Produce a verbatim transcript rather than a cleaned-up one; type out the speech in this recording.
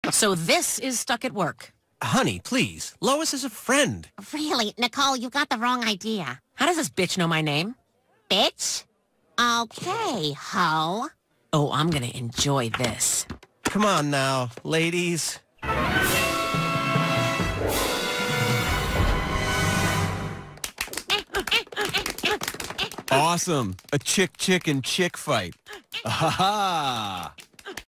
So this is stuck at work. Honey, please. Lois is a friend. Really, Nicole, you got the wrong idea. How does this bitch know my name? Bitch? Okay, ho. Oh, I'm gonna enjoy this. Come on now, ladies. Awesome. A chick-chicken chick fight. Ha ha.